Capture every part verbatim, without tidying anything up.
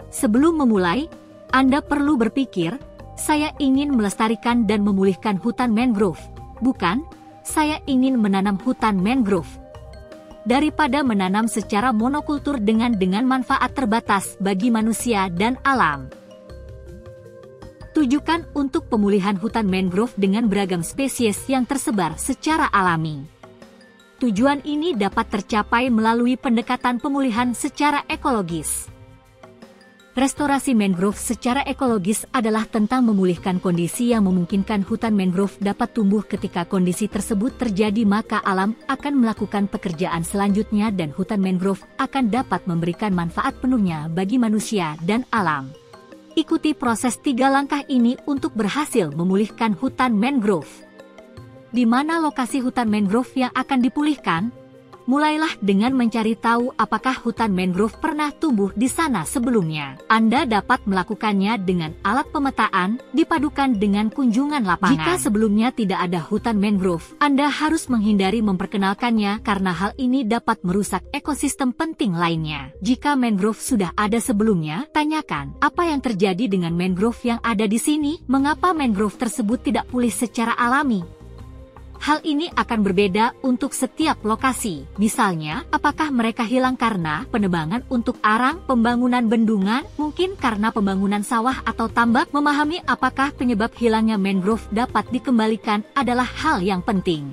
Sebelum memulai, Anda perlu berpikir, saya ingin melestarikan dan memulihkan hutan mangrove, bukan, saya ingin menanam hutan mangrove. Daripada menanam secara monokultur dengan dengan manfaat terbatas bagi manusia dan alam. Tujukan untuk pemulihan hutan mangrove dengan beragam spesies yang tersebar secara alami. Tujuan ini dapat tercapai melalui pendekatan pemulihan secara ekologis. Restorasi mangrove secara ekologis adalah tentang memulihkan kondisi yang memungkinkan hutan mangrove dapat tumbuh. Ketika kondisi tersebut terjadi, maka alam akan melakukan pekerjaan selanjutnya dan hutan mangrove akan dapat memberikan manfaat penuhnya bagi manusia dan alam. Ikuti proses tiga langkah ini untuk berhasil memulihkan hutan mangrove. Di mana lokasi hutan mangrove yang akan dipulihkan? Mulailah dengan mencari tahu apakah hutan mangrove pernah tumbuh di sana sebelumnya. Anda dapat melakukannya dengan alat pemetaan, dipadukan dengan kunjungan lapangan. Jika sebelumnya tidak ada hutan mangrove, Anda harus menghindari memperkenalkannya karena hal ini dapat merusak ekosistem penting lainnya. Jika mangrove sudah ada sebelumnya, tanyakan, apa yang terjadi dengan mangrove yang ada di sini? Mengapa mangrove tersebut tidak pulih secara alami? Hal ini akan berbeda untuk setiap lokasi. Misalnya, apakah mereka hilang karena penebangan untuk arang, pembangunan bendungan, mungkin karena pembangunan sawah atau tambak? Memahami apakah penyebab hilangnya mangrove dapat dikembalikan adalah hal yang penting.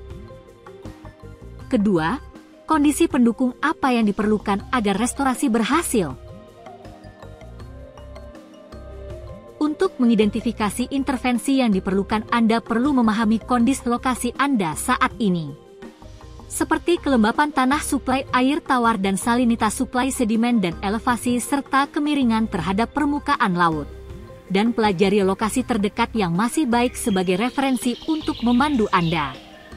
Kedua, kondisi pendukung apa yang diperlukan agar restorasi berhasil? Untuk mengidentifikasi intervensi yang diperlukan, Anda perlu memahami kondisi lokasi Anda saat ini. Seperti kelembapan tanah, suplai air tawar dan salinitas, suplai sedimen dan elevasi, serta kemiringan terhadap permukaan laut. Dan pelajari lokasi terdekat yang masih baik sebagai referensi untuk memandu Anda.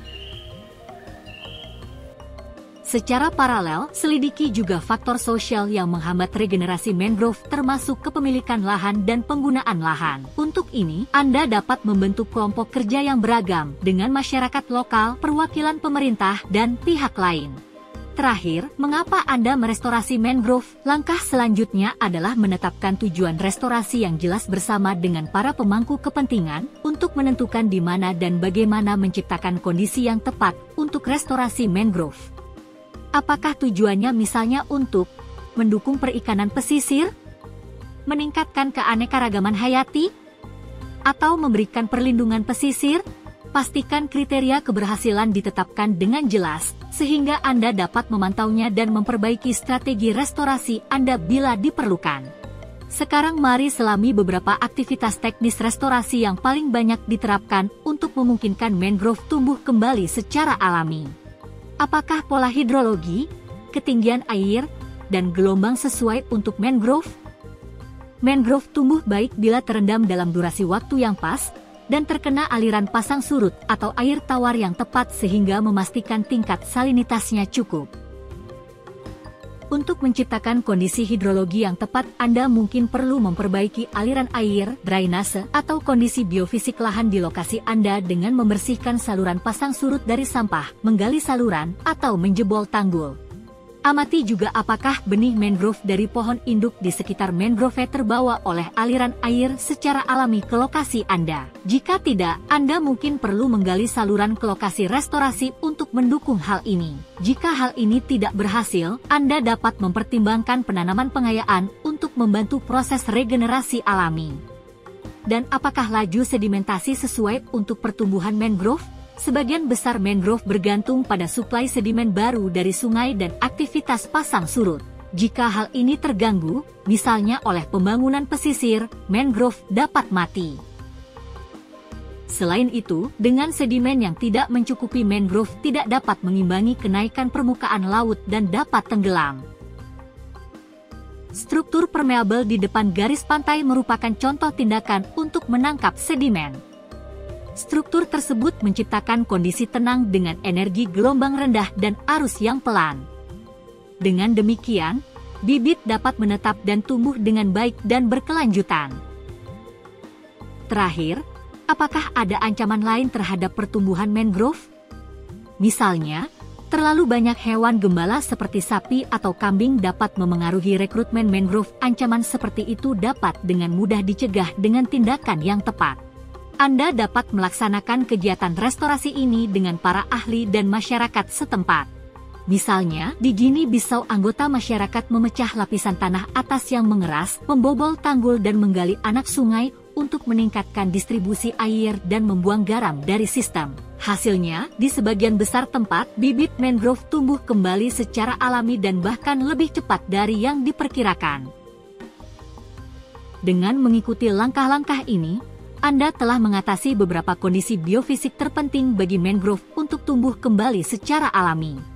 Secara paralel, selidiki juga faktor sosial yang menghambat regenerasi mangrove, termasuk kepemilikan lahan dan penggunaan lahan. Untuk ini, Anda dapat membentuk kelompok kerja yang beragam dengan masyarakat lokal, perwakilan pemerintah, dan pihak lain. Terakhir, mengapa Anda merestorasi mangrove? Langkah selanjutnya adalah menetapkan tujuan restorasi yang jelas bersama dengan para pemangku kepentingan untuk menentukan di mana dan bagaimana menciptakan kondisi yang tepat untuk restorasi mangrove. Apakah tujuannya misalnya untuk mendukung perikanan pesisir, meningkatkan keanekaragaman hayati, atau memberikan perlindungan pesisir? Pastikan kriteria keberhasilan ditetapkan dengan jelas, sehingga Anda dapat memantaunya dan memperbaiki strategi restorasi Anda bila diperlukan. Sekarang mari selami beberapa aktivitas teknis restorasi yang paling banyak diterapkan untuk memungkinkan mangrove tumbuh kembali secara alami. Apakah pola hidrologi, ketinggian air, dan gelombang sesuai untuk mangrove? Mangrove tumbuh baik bila terendam dalam durasi waktu yang pas, dan terkena aliran pasang surut atau air tawar yang tepat sehingga memastikan tingkat salinitasnya cukup. Untuk menciptakan kondisi hidrologi yang tepat, Anda mungkin perlu memperbaiki aliran air, drainase, atau kondisi biofisik lahan di lokasi Anda dengan membersihkan saluran pasang surut dari sampah, menggali saluran, atau menjebol tanggul. Amati juga apakah benih mangrove dari pohon induk di sekitar mangrove terbawa oleh aliran air secara alami ke lokasi Anda. Jika tidak, Anda mungkin perlu menggali saluran ke lokasi restorasi untuk mendukung hal ini. Jika hal ini tidak berhasil, Anda dapat mempertimbangkan penanaman pengayaan untuk membantu proses regenerasi alami. Dan apakah laju sedimentasi sesuai untuk pertumbuhan mangrove? Sebagian besar mangrove bergantung pada suplai sedimen baru dari sungai dan aktivitas pasang surut. Jika hal ini terganggu, misalnya oleh pembangunan pesisir, mangrove dapat mati. Selain itu, dengan sedimen yang tidak mencukupi, mangrove tidak dapat mengimbangi kenaikan permukaan laut dan dapat tenggelam. Struktur permeabel di depan garis pantai merupakan contoh tindakan untuk menangkap sedimen. Struktur tersebut menciptakan kondisi tenang dengan energi gelombang rendah dan arus yang pelan. Dengan demikian, bibit dapat menetap dan tumbuh dengan baik dan berkelanjutan. Terakhir, apakah ada ancaman lain terhadap pertumbuhan mangrove? Misalnya, Terlalu banyak hewan gembala seperti sapi atau kambing dapat memengaruhi rekrutmen mangrove. Ancaman seperti itu dapat dengan mudah dicegah dengan tindakan yang tepat. Anda dapat melaksanakan kegiatan restorasi ini dengan para ahli dan masyarakat setempat. Misalnya, di Guinea-Bissau anggota masyarakat memecah lapisan tanah atas yang mengeras, membobol tanggul dan menggali anak sungai untuk meningkatkan distribusi air dan membuang garam dari sistem. Hasilnya, di sebagian besar tempat, bibit mangrove tumbuh kembali secara alami dan bahkan lebih cepat dari yang diperkirakan. Dengan mengikuti langkah-langkah ini, Anda telah mengatasi beberapa kondisi biofisik terpenting bagi mangrove untuk tumbuh kembali secara alami.